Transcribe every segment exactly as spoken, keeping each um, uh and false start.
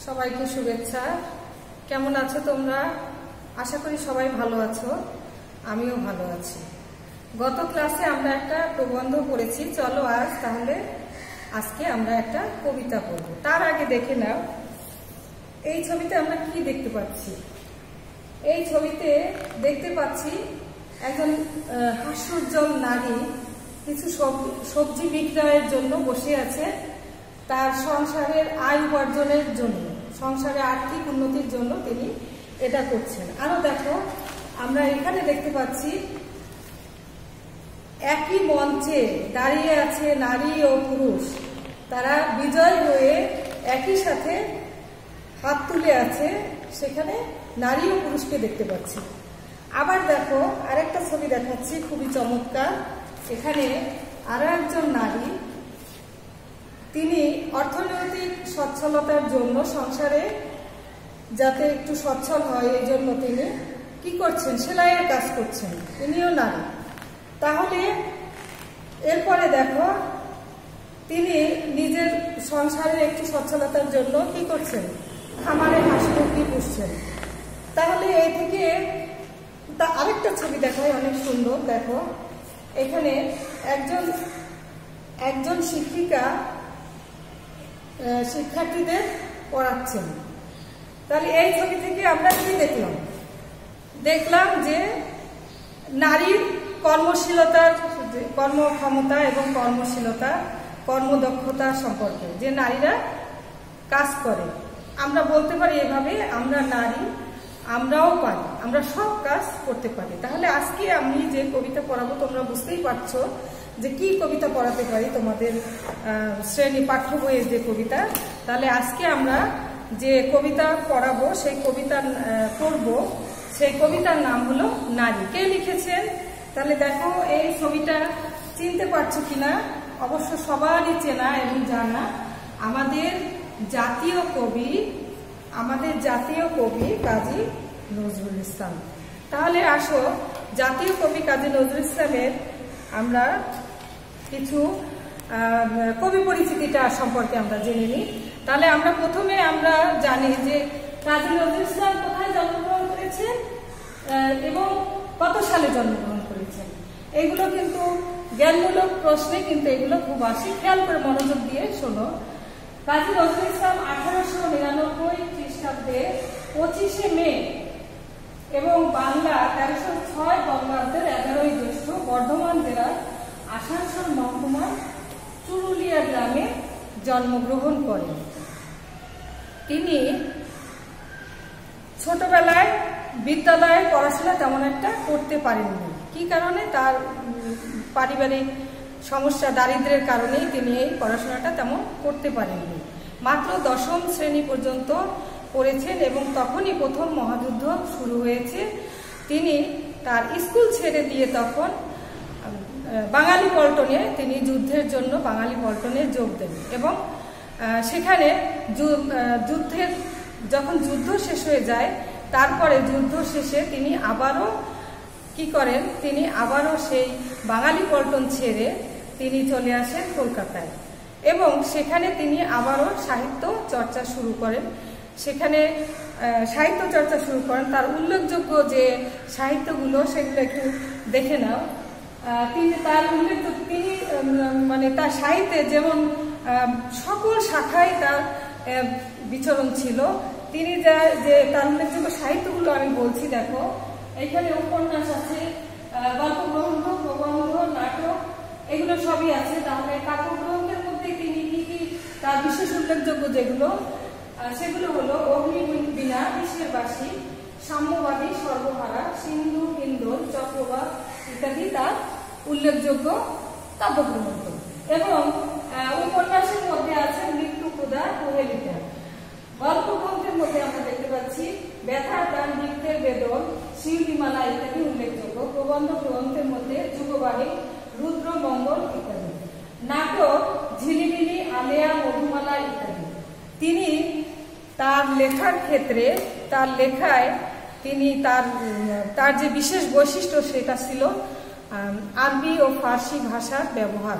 সবাইকে শুভেচ্ছা। কেমন আছো তোমরা? আশা করি সবাই ভালো আছো, আমিও ভালো আছি। গত ক্লাসে আমরা একটা প্রবন্ধ পড়েছি, চলো আজ তাহলে আজকে আমরা একটা কবিতা পড়ব। তার আগে দেখে নাও এই ছবিতে আমরা কি দেখতে পাচ্ছি। এই ছবিতে দেখতে পাচ্ছি একজন হাস্যোজ্জ্বল নারী কিছু সবজি বিক্রয়ের জন্য বসে আছে, তার সংসারের আয় উপার্জনের জন্য, সংসারের আর্থিক উন্নতির জন্য তিনি এটা করছেন। আরো দেখো, আমরা এখানে দেখতে পাচ্ছি একই মঞ্চে দাঁড়িয়ে আছে নারী ও পুরুষ, তারা বিজয় হয়ে একই সাথে হাত তুলে আছে, সেখানে নারী ও পুরুষকে দেখতে পাচ্ছি। আবার দেখো আরেকটা ছবি দেখাচ্ছি, খুবই চমৎকার। এখানে আরো একজন নারী, তিনি অর্থনৈতিক সচ্ছলতার জন্য, সংসারে যাতে একটু সচ্ছল হয় এই জন্য তিনি কি করছেন, সেলাইয়ের কাজ করছেন, তিনিও নারী। তাহলে এরপরে দেখো তিনি নিজের সংসারের একটু সচ্ছলতার জন্য কি করছেন, খামারে হাঁস মুরগি পুষছেন। তাহলে এই থেকে তা আরেকটা ছবি দেখায়, অনেক সুন্দর। দেখো এখানে একজন একজন শিক্ষিকা শিক্ষার্থীদের পড়াচ্ছেন। তাহলে এই ছবি থেকে আমরা কি দেখলাম? দেখলাম যে নারীর কর্মশীলতার, কর্মক্ষমতা এবং কর্মশীলতা, কর্মদক্ষতা সম্পর্কে, যে নারীরা কাজ করে। আমরা বলতে পারি এভাবে, আমরা নারী, আমরাও পারি, আমরা সব কাজ করতে পারি। তাহলে আজকে আমি যে কবিতা পড়াবো, তোমরা বুঝতেই পারছো যে কি কবিতা পড়াতে পারি তোমাদের শ্রেণী পাঠ্য বইয়ের যে কবিতা। তাহলে আজকে আমরা যে কবিতা পড়াবো, সেই কবিতা পড়বো, সেই কবিতার নাম হলো নারী। কে লিখেছেন? তাহলে দেখো এই ছবিটা চিনতে পারছো কিনা? অবশ্য সবারই চেনা এবং জানা, আমাদের জাতীয় কবি, আমাদের জাতীয় কবি কাজী নজরুল ইসলাম। তাহলে আসো জাতীয় কবি কাজী নজরুল ইসলামের আমরা কিছু কবি পরিচিতিটা সম্পর্কে আমরা জেনে নিই। তাহলে আমরা প্রথমে আমরা জানি যে কাজী নজরুল ইসলাম কোথায় জন্মগ্রহণ করেছেন এবং কত সালে জন্মগ্রহণ করেছেন। এগুলো কিন্তু জ্ঞানমূলক প্রশ্নে কিন্তু এগুলো খুব আসে, খেয়াল করে মনোযোগ দিয়ে শোনো। কাজী নজরুল ইসলাম আঠারোশো নিরানব্বই খ্রিস্টাব্দে পঁচিশে মে এবং বাংলা তেরোশো ছয় বঙ্গাব্দের এগারোই জ্যৈষ্ঠ বর্ধমান জেলার আসানসোল মহকুমার চুরুলিয়া গ্রামে জন্মগ্রহণ করেন। তিনি ছোটবেলায় বিদ্যালয়ে পড়াশোনা তেমন একটা করতে পারেননি। কি কারণে? তার পারিবারিক সমস্যা, দারিদ্র্যের কারণেই তিনি এই পড়াশোনাটা তেমন করতে পারেননি। মাত্র দশম শ্রেণী পর্যন্ত পড়েছেন এবং তখনই প্রথম মহাযুদ্ধ শুরু হয়েছে। তিনি তার স্কুল ছেড়ে দিয়ে তখন বাঙালি পল্টনে তিনি যুদ্ধের জন্য বাঙালি পল্টনে যোগ দেন এবং সেখানে যুদ্ধের যখন যুদ্ধ শেষ হয়ে যায়, তারপরে যুদ্ধ শেষে তিনি আবারও কি করেন, তিনি আবারও সেই বাঙালি পল্টন ছেড়ে তিনি চলে আসেন কলকাতায় এবং সেখানে তিনি আবারও সাহিত্য চর্চা শুরু করেন। সেখানে সাহিত্য চর্চা শুরু করেন। তার উল্লেখযোগ্য যে সাহিত্যগুলো সেগুলো একটু দেখে নাও। তিনি তার উল্লেখ তিনি মানে তার সাহিত্যে যেমন সকল শাখায় তার বিচরণ ছিল। তিনি যা যে তার উল্লেখযোগ্য সাহিত্যগুলো আমি বলছি, দেখো এখানে উপন্যাস আছে, গল্প গ্রন্থ, প্রবন্ধ, নাটক, এগুলো সবই আছে। তাহলে কাব্যগ্রন্থের মধ্যে তিনি কি কি তার বিশেষ উল্লেখযোগ্য যেগুলো, সেগুলো হলো অগ্নিবীণা, কিসের বাসী, সাম্যবাদী, সর্বহারা, সিন্ধু, ইন্দোর, চক্রবাক ইত্যাদি তার উল্লেখযোগ্য কাব্যগ্রন্থ। এবং উপন্যাসের মধ্যে আছে মৃত্যুকুদা, কোহেলিকা। গল্পগ্রন্থের মধ্যে আমরা দেখতে পাচ্ছি ব্যথার গান, বৃত্তের বেদন, শিউলিমালা ইত্যাদি উল্লেখযোগ্য। প্রবন্ধ গ্রন্থের মধ্যে যুগবাণী, রুদ্রমঙ্গল ইত্যাদি। নাটক ঝিলিমিলি, আলেয়া, মধুমালা ইত্যাদি। তিনি তার লেখার ক্ষেত্রে, তার লেখায় তিনি তার তার যে বিশেষ বৈশিষ্ট্য সেটা ছিল আরবি ও ফার্সি ভাষার ব্যবহার।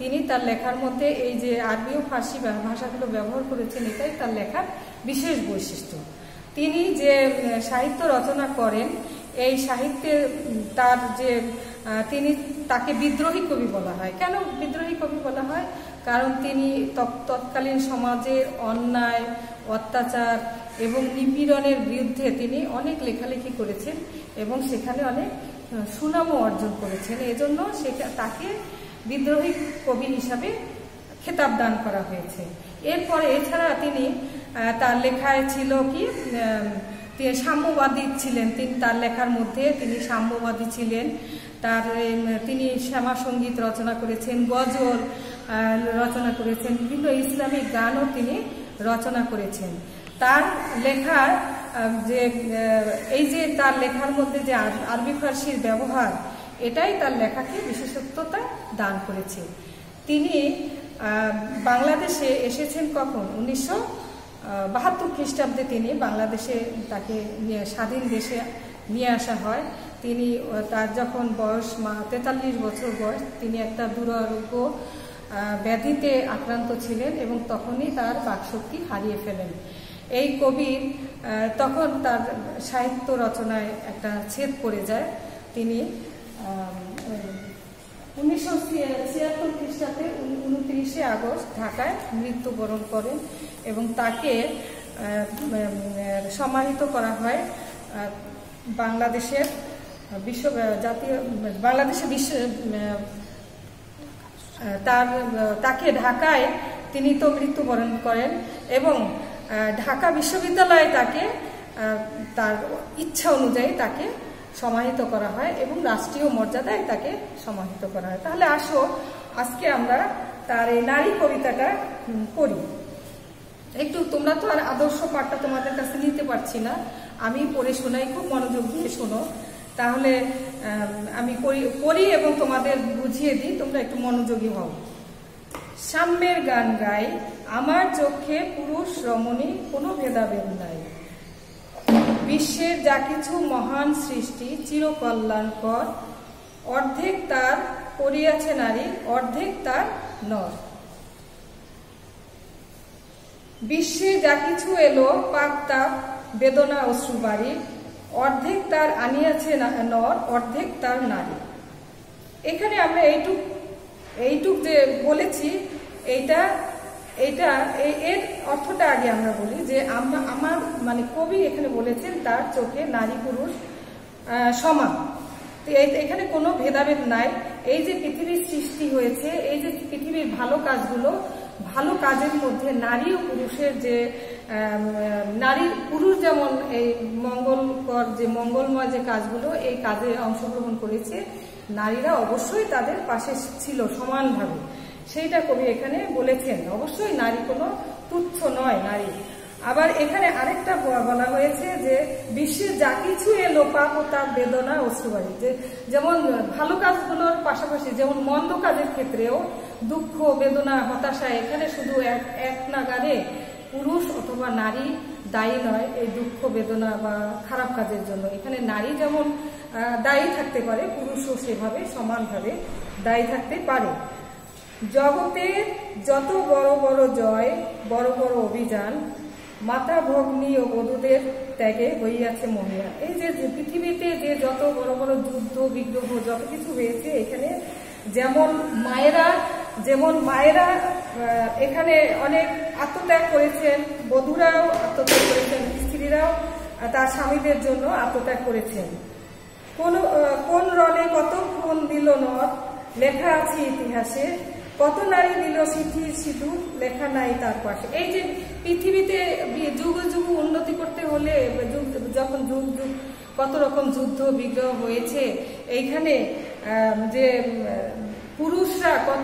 তিনি তার লেখার মধ্যে এই যে আরবি ও ফার্সি ভাষাগুলো ব্যবহার করেছেন, এটাই তার লেখার বিশেষ বৈশিষ্ট্য। তিনি যে সাহিত্য রচনা করেন, এই সাহিত্যে তার যে তিনি তাকে বিদ্রোহী কবি বলা হয়। কেন বিদ্রোহী কবি বলা হয়? কারণ তিনি তৎকালীন সমাজের অন্যায়, অত্যাচার এবং নিপীড়নের বিরুদ্ধে তিনি অনেক লেখালেখি করেছেন এবং সেখানে অনেক সুনামও অর্জন করেছেন। এজন্য সেটা তাকে বিদ্রোহী কবি হিসাবে খেতাব দান করা হয়েছে। এরপরে এছাড়া তিনি তার লেখায় ছিল কি তিনি সাম্যবাদী ছিলেন। তিনি তার লেখার মধ্যে তিনি সাম্যবাদী ছিলেন। তার তিনি শ্যামা সঙ্গীত রচনা করেছেন, গজল রচনা করেছেন, বিভিন্ন ইসলামিক গানও তিনি রচনা করেছেন। তার লেখার যে এই যে তার লেখার মধ্যে যে আরবি ফার্সির ব্যবহার, এটাই তার লেখাকে বিশেষত্বতা দান করেছে। তিনি বাংলাদেশে এসেছেন কখন? উনিশশো বাহাত্তর খ্রিস্টাব্দে তিনি বাংলাদেশে তাকে স্বাধীন দেশে নিয়ে আসা হয়। তিনি তার যখন বয়স তেতাল্লিশ বছর বয়স, তিনি একটা দুরারোগ্য ব্যাধিতে আক্রান্ত ছিলেন এবং তখনই তার বাকশক্তি হারিয়ে ফেলেন। এই কবির তখন তার সাহিত্য রচনায় একটা ছেদ পড়ে যায়। তিনি উনিশশো ছিয়াত্তর খ্রিস্টাব্দে উনত্রিশে আগস্ট ঢাকায় মৃত্যুবরণ করেন এবং তাকে সমাহিত করা হয় বাংলাদেশের বিশ্ব জাতীয় বাংলাদেশের বিশ্ব তার তাকে ঢাকায় তিনি তো মৃত্যুবরণ করেন এবং ঢাকা বিশ্ববিদ্যালয়ে তাকে তার ইচ্ছা অনুযায়ী তাকে সমাহিত করা হয় এবং রাষ্ট্রীয় মর্যাদায় তাকে সমাহিত করা হয়। তাহলে আসো আজকে আমরা তার এই নারী কবিতাটা পড়ি। একটু তোমরা তো আর আদর্শ পাঠটা তোমাদের কাছে নিতে পারছি না, আমি পড়ে শোনাই, খুব মনোযোগ দিয়ে শোনো। তাহলে আমি পড়ি এবং তোমাদের বুঝিয়ে দিই, তোমরা একটু মনোযোগী হও। সাম্যের গান গাই, আমার চোখে পুরুষ রমণী কোনো ভেদাভেদ নাই। বিশ্বের যা কিছু মহান সৃষ্টি চিরকল্যাণকর, অর্ধেক তার করিয়াছে নারী, অর্ধেক তার নর। বিশ্বে যা কিছু এলো পাপ তাপ বেদনা অশ্রুবাড়ি, অর্ধেক তার আনিয়াছে নর, অর্ধেক তার নারী। এখানে আমরা এইটুক এইটুক যে বলেছি, এইটা এইটা এর অর্থটা আগে আমরা বলি যে আমরা আমার মানে কবি এখানে বলেছেন তার চোখে নারী পুরুষ সমান, তো এখানে কোনো ভেদাভেদ নাই। এই যে পৃথিবীর সৃষ্টি হয়েছে, এই যে পৃথিবীর ভালো কাজগুলো, ভালো কাজের মধ্যে নারী ও পুরুষের যে নারী পুরুষ যেমন এই মঙ্গলকর যে মঙ্গলময় যে কাজগুলো, এই কাজে অংশগ্রহণ করেছে, নারীরা অবশ্যই তাদের পাশে ছিল সমানভাবে, সেইটা কবি এখানে বলেছেন। অবশ্যই নারী কোনো তুচ্ছ নয় নারী। আবার এখানে আরেকটা বলা হয়েছে যে বিশ্বে যা কিছু এলো পাপ ও তাপ বেদনা অশ্রুবাড়ি, যে যেমন ভালো কাজগুলোর পাশাপাশি যেমন মন্দ কাজের ক্ষেত্রেও দুঃখ বেদনা হতাশা, এখানে শুধু এক এক নাগারে পুরুষ অথবা নারী দায়ী নয় এই দুঃখ বেদনা বা খারাপ কাজের জন্য। এখানে নারী যেমন দায়ী থাকতে পারে, পুরুষও সেভাবে সমানভাবে দায়ী থাকতে পারে। জগতের যত বড় বড় জয়, বড় বড় অভিযান, মাতা ভগ্নী ও বধূদের ত্যাগে হইয়াছে মহিলা। এই যে পৃথিবীতে যে যত বড় বড় যুদ্ধ বিগ্রহ যত কিছু হয়েছে, এখানে যেমন মায়েরা যেমন মায়েরা এখানে অনেক আত্মত্যাগ করেছেন, বধূরাও আত্মত্যাগ করেছেন, স্ত্রীরাও তার স্বামীদের জন্য আত্মত্যাগ করেছেন। কোন কোন রণে কত খুন দিল নর, লেখা আছে ইতিহাসে, কত নারী দিল সিঁথির সিঁদুর, লেখা নাই তার পাশে। এই যে পৃথিবীতে যুগ যুগ উন্নতি করতে হলে যখন যুগ যুগ কত রকম যুদ্ধ বিগ্রহ হয়েছে, এইখানে যে পুরুষরা কত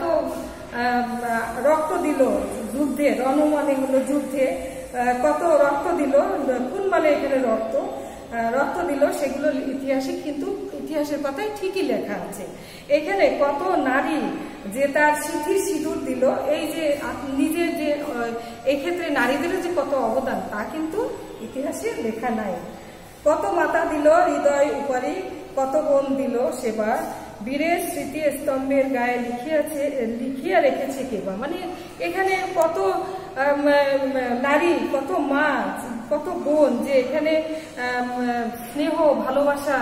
রক্ত দিল যুদ্ধে, রণমানে হলো যুদ্ধে কত রক্ত দিল, কোন মানে এখানে রক্ত রক্ত দিল, সেগুলো ইতিহাসে কিন্তু ইতিহাসের পাতায় ঠিকই লেখা আছে। এখানে কত নারী যে তার সিঁথির সিঁদুর দিল, এই যে নিজের যে এই ক্ষেত্রে নারীদের যে কত অবদান তা কিন্তু ইতিহাসে লেখা নাই। কত মাতা দিল হৃদয় উপরে, কত বোন দিল সেবা, বীরের স্মৃতি স্তম্ভের গায়ে লিখিয়াছে লিখিয়া রেখেছে কে বা, মানে এখানে কত নারী, কত মা, কত বোন যে এখানে স্নেহ ভালোবাসা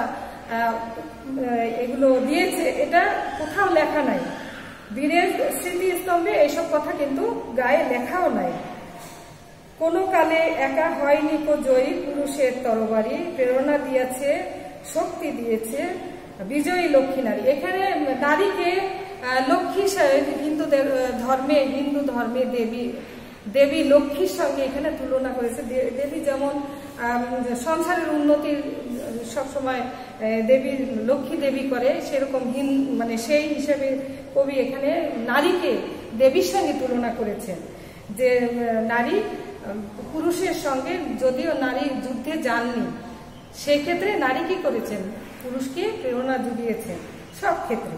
এগুলো দিয়েছে, এটা কোথাও লেখা নাই। বীরের স্মৃতি স্তম্ভে এইসব কথা কিন্তু গায়ে লেখাও নাই। কোনো কালে একা হয়নি কো জয়ী পুরুষের তরবারি, প্রেরণা দিয়েছে, শক্তি দিয়েছে বিজয়ী লক্ষ্মী নারী। এখানে নারীকে লক্ষ্মী, হিন্দুদের ধর্মে হিন্দু ধর্মে দেবী দেবী লক্ষ্মীর সঙ্গে এখানে তুলনা করেছে। দেবী যেমন সংসারের উন্নতির সবসময় দেবী লক্ষ্মী দেবী করে, সেরকম হিন মানে সেই হিসেবে কবি এখানে নারীকে দেবীর সঙ্গে তুলনা করেছেন। যে নারী পুরুষের সঙ্গে, যদিও নারী যুদ্ধে যাননি, সেই ক্ষেত্রে নারী কি করেছেন, পুরুষকে প্রেরণা জুগিয়েছেন সব ক্ষেত্রে।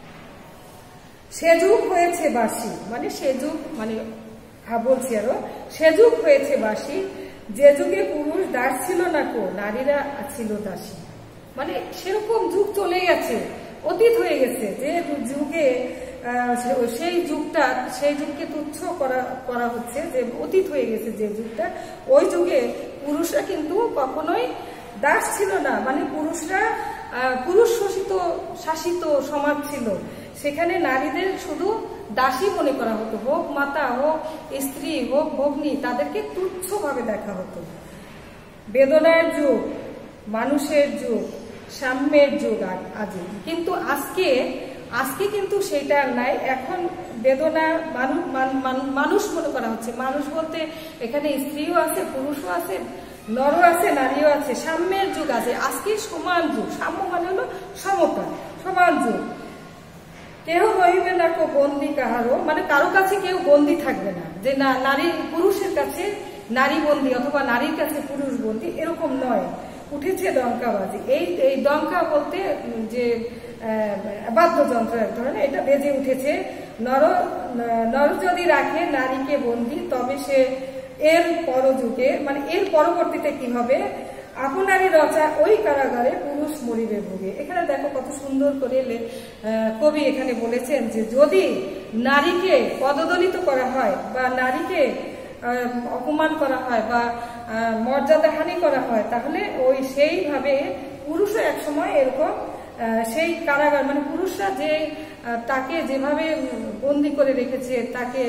সে যুগ হয়েছে বাসি, মানে সে যুগ মানে বলছি আরো, সে যুগ হয়েছে বাসি, যে যুগে পুরুষ দাস ছিল না কো, নারীরা ছিল দাসী। মানে সেরকম যুগ চলে গেছে, অতীত হয়ে গেছে, যে যুগে সেই যুগটা, সেই যুগকে তুচ্ছ করা করা হচ্ছে, যে অতীত হয়ে গেছে যে যুগটা, ওই যুগে পুরুষরা কিন্তু কখনোই দাস ছিল না। মানে পুরুষরা পুরুষ শাসিত শাসিত সমাজ ছিল, সেখানে নারীদের শুধু দাসী মনে করা হতো, হোক মাতা, হোক স্ত্রী, হোক ভগ্নী, তাদেরকে তুচ্ছভাবে দেখা হতো। বেদনার যুগ, মানুষের যুগ, সাম্যের যুগ আজ, কিন্তু আজকে আজকে কিন্তু সেটা নাই। এখন বেদনা মানুষ মনে করা হচ্ছে। মানুষ বলতে এখানে স্ত্রীও আছে, পুরুষও আছে, নরও আছে, নারীও আছে, সাম্যের যুগ আছে। আজকে সমান যুগ, সাম্য মানে হলো সমতা, সমান যুগ। কেউ রহিবে না কো বন্দি কাহারও, মানে কারো কাছে কেউ বন্দি থাকবে না, যে না নারী পুরুষের কাছে নারী বন্দি অথবা নারীর কাছে পুরুষ বন্দি, এরকম নয়। উঠেছে ডঙ্কাবাজি, এই এই ডঙ্কা বলতে যে বাদ্যযন্ত্র এক ধরনের, এটা বেজে উঠেছে। নর নর যদি রাখে নারীকে বন্দি, তবে সে এর পরযুগে, মানে এর পরবর্তীতে কি হবে, আপনারই রচা ওই কারাগারে পুরুষ মরিবে ভোগে। এখানে দেখো কত সুন্দর করে কবি এখানে বলেছেন যে যদি নারীকে পদদলিত করা হয় বা নারীকে অপমান করা হয় বা মর্যাদাহানি করা হয়, তাহলে ওই সেইভাবে পুরুষও এক সময় এরকম সেই কারাগার, মানে পুরুষরা যে তাকে যেভাবে বন্দি করে রেখেছে, তাকে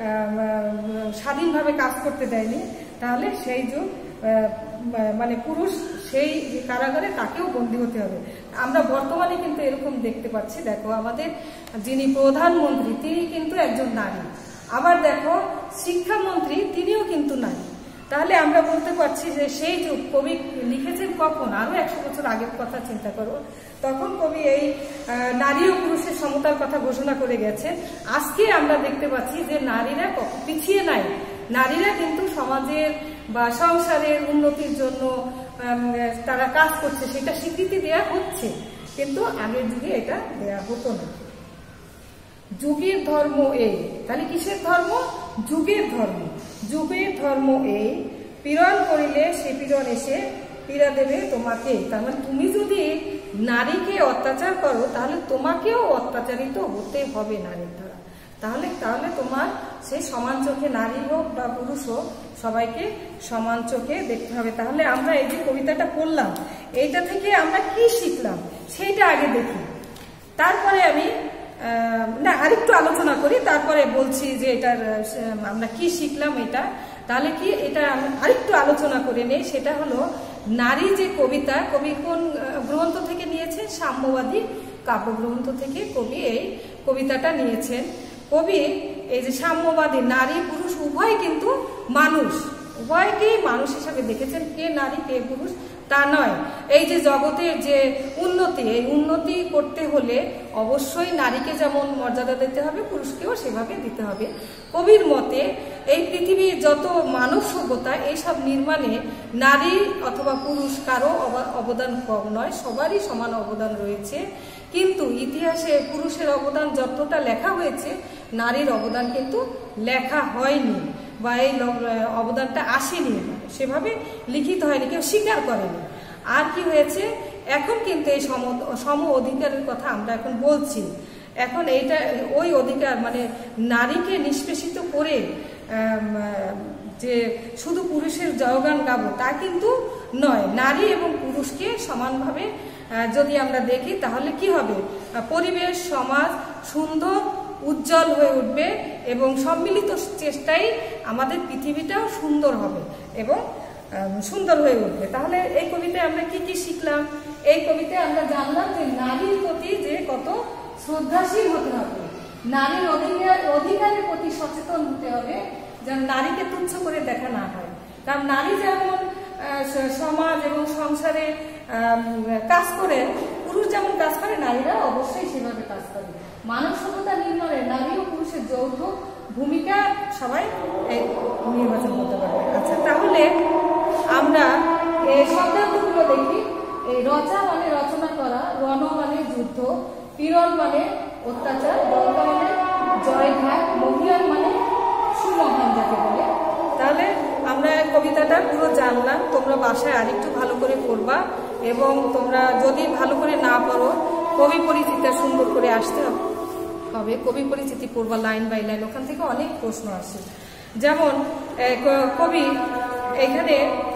স্বাধীনভাবে কাজ করতে দেয়নি, তাহলে সেই যুগ মানে পুরুষ সেই কারাগারে তাকেও বন্দী হতে হবে। আমরা বর্তমানে কিন্তু এরকম দেখতে পাচ্ছি। দেখো আমাদের যিনি প্রধানমন্ত্রী, তিনি কিন্তু একজন নারী, আবার দেখো শিক্ষামন্ত্রী, তিনিও কিন্তু নারী। তাহলে আমরা বলতে পারছি যে সেই যুগ কবি লিখেছেন কখন, আরো একশো বছর আগের কথা চিন্তা করো, তখন কবি এই নারী ও পুরুষের সমতার কথা ঘোষণা করে গেছেন। আজকে আমরা দেখতে পাচ্ছি যে নারীরা পিছিয়ে নাই, নারীরা কিন্তু সমাজের বা সংসারের উন্নতির জন্য তারা কাজ করছে, সেটা স্বীকৃতি দেয়া হচ্ছে, কিন্তু আগের যুগে এটা দেয়া হতো না। যুগের ধর্ম এই, তাহলে কিসের ধর্ম, যুগের ধর্ম। যুগের ধর্ম এই, পীড়ন করিলে সে পীড়ন এসে পীড়া দেবে তোমাকে। তার মানে তুমি যদি নারীকে অত্যাচার করো, তাহলে তোমাকেও অত্যাচারিত হতে হবে নারীর দ্বারা। তাহলে তাহলে তোমার সেই সমান চোখে, নারী হোক বা পুরুষ হোক, সবাইকে সমান চোখে দেখতে হবে। তাহলে আমরা এই যে কবিতাটা পড়লাম, এইটা থেকে আমরা কি শিখলাম সেইটা আগে দেখি, তারপরে আমি না আরেকটু আলোচনা করি, তারপরে বলছি যে এটার আমরা কি শিখলাম এটা। তাহলে কি এটা আরেকটু আলোচনা করে নেই, সেটা হলো নারী যে কবিতা, কবি কোন গ্রন্থ থেকে নিয়েছে, সাম্যবাদী কাব্যগ্রন্থ থেকে কবি এই কবিতাটা নিয়েছেন। কবি এই যে সাম্যবাদী, নারী পুরুষ উভয় কিন্তু মানুষ, উভয়কেই মানুষ হিসাবে দেখেছেন। কে নারী কে পুরুষ তা নয়। এই যে জগতের যে উন্নতি, এই উন্নতি করতে হলে অবশ্যই নারীকে যেমন মর্যাদা দিতে হবে, পুরুষকেও সেভাবে দিতে হবে। কবির মতে এই পৃথিবীর যত মানব সভ্যতা, এইসব নির্মাণে নারী অথবা পুরুষ কারো অবদান কম নয়, সবারই সমান অবদান রয়েছে। কিন্তু ইতিহাসে পুরুষের অবদান যতটা লেখা হয়েছে, নারীর অবদান কিন্তু লেখা হয়নি বা এই অবদানটা আসেনি, সেভাবে লিখিত হয়নি, কেউ স্বীকার করেনি। আর কি হয়েছে, এখন কিন্তু এই সম সম অধিকারের কথা আমরা এখন বলছি। এখন এইটা ওই অধিকার মানে নারীকে নিষ্পেষিত করে যে শুধু পুরুষের জয়গান গাবো তা কিন্তু নয়। নারী এবং পুরুষকে সমানভাবে যদি আমরা দেখি তাহলে কি হবে, পরিবেশ সমাজ সুন্দর উজ্জ্বল হয়ে উঠবে এবং সম্মিলিত চেষ্টায় আমাদের পৃথিবীটাও সুন্দর হবে এবং সুন্দর হয়ে উঠবে। তাহলে এই কবিতায় আমরা কি কি শিখলাম? এই কবিতায় আমরা জানলাম যে নারীর প্রতি যে কত শ্রদ্ধাশীল হতে হবে, নারীর অধিকার অধিকারের প্রতি সচেতন হতে হবে, যেন নারীকে তুচ্ছ করে দেখা না হয়। কারণ নারী যেমন সমাজ এবং সংসারে কাজ করে, পুরুষ যেমন কাজ করে নারীরা অবশ্যই সেভাবে কাজ করে। মানব সভ্যতা নির্মাণে নারী ও পুরুষের যৌথ ভূমিকা সবাই নির্বাচন করতে পারবে। আচ্ছা, তাহলে আমরা এই শব্দার্থগুলো দেখি। এই রচা মানে রচনা করা, রণ মানে যুদ্ধ, পীড়ন মানে অত্যাচার, দঙ্কা মানে জয়ঘাত, মহিয়ান মানে সুমহান যাকে বলে। তাহলে আমরা কবিতাটা পুরো জানলাম। তোমরা বাসায় আরেকটু ভালো করে পড়বা এবং তোমরা যদি ভালো করে না পড়ো কবি পরিচিতি সুন্দর করে আসতে হবে। কবি পরিচিতি পড়বা লাইন বাই লাইন, ওখান থেকে অনেক প্রশ্ন আসে। যেমন কবি এখানে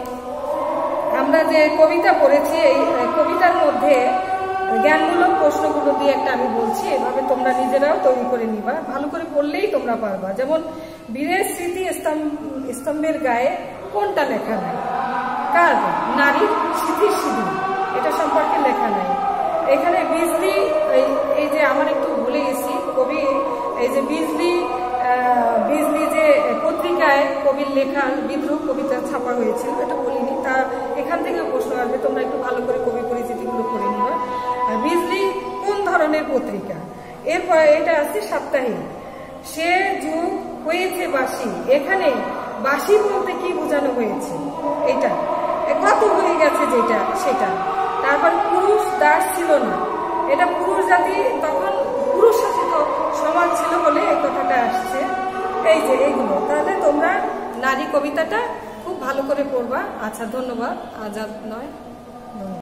আমরা যে কবিতা পড়েছি, এই কবিতার মধ্যে জ্ঞানমূলক প্রশ্নগুলো দিয়ে একটা আমি বলছি, এভাবে তোমরা নিজেরাও তৈরি করে নিবা, ভালো করে পড়লেই তোমরা পারবা। যেমন বীরের স্মৃতি স্তম্ভের গায়ে কোনটা লেখা নাই? কার? নারীর স্মৃতির সিঁদুর, এটা সম্পর্কে লেখা নাই। এখানে বিজলি, এই যে আমার একটু ভুলে গেছি, কবি এই যে বিজলি বিজলি যে পত্রিকায় কবির লেখা বিদ্রোহ কবিতা ছাপা হয়েছিল, এটা বলিনি, তা এখান থেকে প্রশ্ন আসবে, তোমরা একটু ভালো করে কবি পরিচিতিগুলো করে নিবা। বিজলি কোন ধরনের পত্রিকা? এরপর এটা আছে সাপ্তাহিক। সে যুগ হয়েছে বাসি, এখানে বাসি বলতে কি বোঝানো হয়েছে? এটা কত হয়ে গেছে যেটা সেটা। তারপর পুরুষ দাস ছিল না, এটা পুরুষ জাতি তখন পুরুষ শাসিত সমাজ ছিল বলে এই কথাটা আসছে। এই যে এইগুলো, তাহলে তোমরা নারী কবিতাটা খুব ভালো করে পড়বা। আচ্ছা, ধন্যবাদ। আজ নয়, ধন্যবাদ।